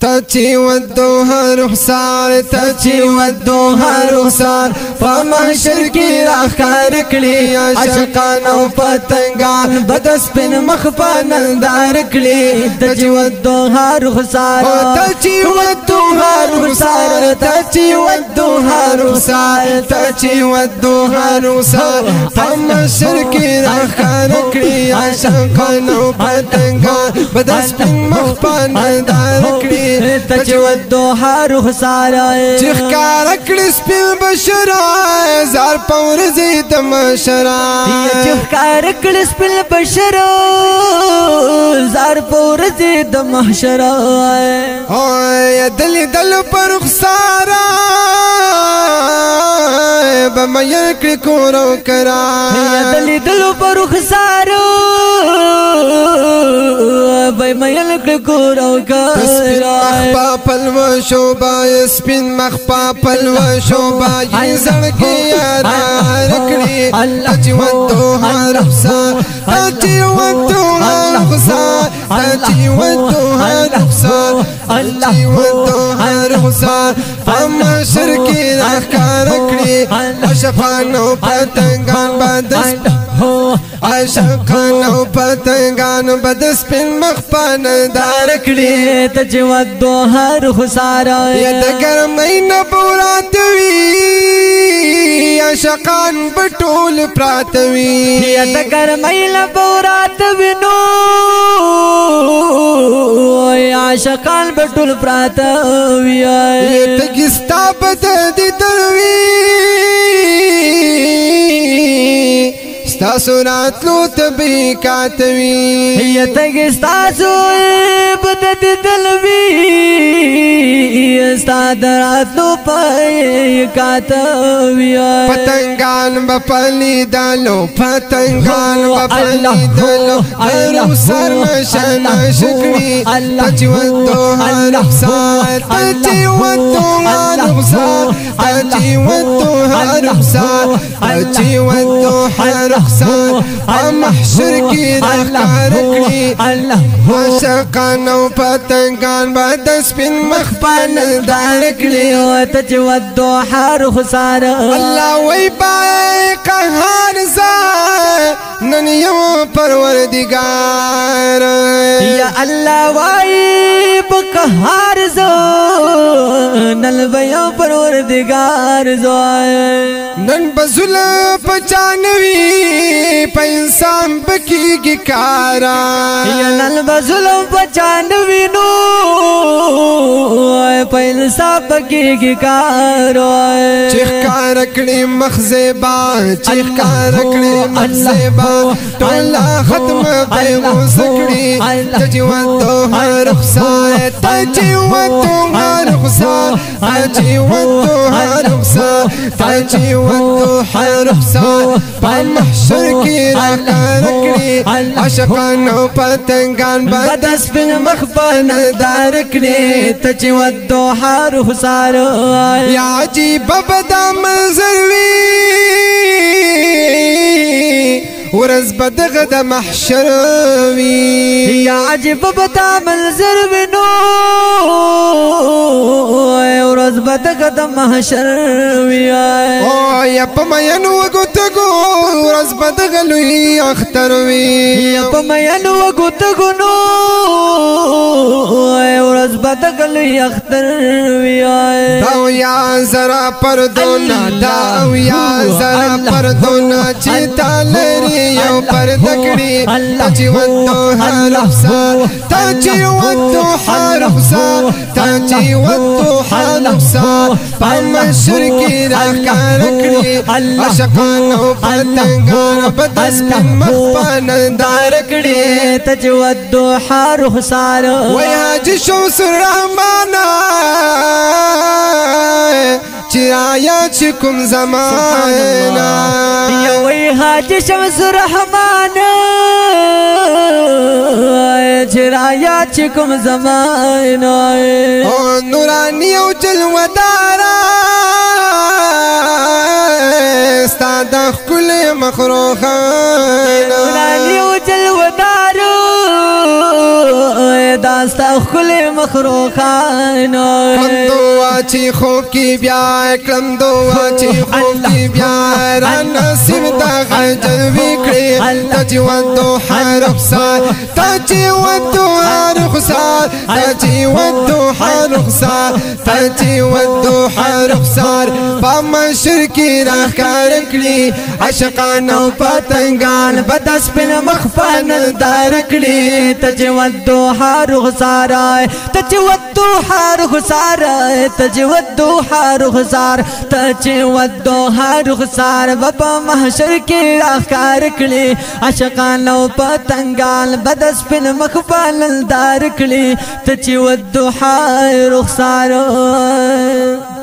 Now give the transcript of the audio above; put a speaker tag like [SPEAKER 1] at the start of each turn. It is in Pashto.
[SPEAKER 1] تچی والدوها رخسار تچی والدوها رخسار فمحشر کی راخار کړي عاشقان او پتنګان بدس پن مخ پنندار کړي تچی والدوها رخسار تچی والدوها رخسار تچی والدوها رخسار تچی والدوها رخسار فمحشر کی راخار کړي عاشقان او پتنګان بدس پن مخ پنندار کړي تچی والدوها رخسار چخکار کړي سپین بشرا زار پور زید مشرا چخکار کړي سپین بشرا زار پور زید محشرا اوه دل دل پر رخسار بمیر کړي کورو کرا دل دل پر رخسار بمیر کړي کورو کرا مخپا پلو شوبا سپین مخپا پلو شوبا یہ زړګي یار کړی تچی والدوها رخسار تچی والدوها رخسار تچی والدوها رخسار تچی والدوها رخسار فمحشر کی راخار کړی عاشقان او پتنګان بدس عاشقان او پتنګان بدس پن مخ پندار کړي تچی والدوها رخسار یا د ګرمۍ نه بورات وي عاشقان بټول پرات وي یا د ګرمۍ نه بورات وي نو عاشقان بټول پرات وي تګستا بد دي دروي ستاسو راتلو تبی کاتوی یا تگ ستاسو بدد دلوی استاد راتلو پی کاتوی پتنگان بپلی دالو پتنگان بپلی دالو غیرو سر نشن شکری تچی والدوها رخسار تچی والدوها رخسار تچی والدوها رخسار تچی والدوها رخسار محشر کی راخار کړي عاشقان او پتنګان بدس پن مخ پندار کړي تچی والدوها رخسار الله وای پای قهار زار نن یو پروردگار یا الله وای قهار زار نن یو پروردگار زار نن بزل پچانوی پا انسان بکیگی کارا یا نن بظلم پچانوی نو پا انسان بکیگی کارا چیخ کڑی مخزبا چیخ کڑی مخزبا تولا ختم قیمو سکڑی تجی والدوها رخسار تجی والدوها رخسار تجی والدوها رخسار تجی والدوها رخسار محشر کی راخار کړي عاشقان او پتنګان بدس پن مخ پندار کړي تچی والدوها رخسار یا عجیب بدا منظر وی ورځ بدغه د محشر وی یا عجیب بدا منظر وی نو ورځ بدغه د محشر وی او یا پمین وګتګو ورځ بدغه لوی اختر وی یا پمین وګتګو نو ورځ بدغه لوی اختر وی دا یا زرا پردونا دا یا زرا پردونا چې تالری یو پردکړي تچی والدوها رخسار تچی والدوها رخسار تچی والدوها رخسار محشر کی راخار کړي عاشقان او پتنګان بدس پن مخ پندار کړي تچی والدوها رخسار وای حاجی شمس الرحمن چرایا چکم زمانا یا وی حاجی شمس الرحمن چرایا چکم زمانا نورانی او جلودارا استاد کل مخروخان نورانی او جلودارا داستا خلی
[SPEAKER 2] مخروخان
[SPEAKER 1] دعا چې خوب کې بیا کړم دعا چې خوب کې بیا را نصیب دا غجر وکړي ته چې والضحى رخصار ته چې والضحى رخصار ته چې والضحى رخصار ته چې والضحى رخصار په محشر کې راښکار کړي عاشقان او پتنګان به د سپین مخ په نندار کړي
[SPEAKER 2] ته چې والضحى رخصار ته چې والضحى رخصار ته چې والضحى رخصار ته چې والضحى رخصار په محشر کې راښکار کړي عاشقان او پتنګان به د سپین مخ په نندار کړي ته چې والضحى رخصار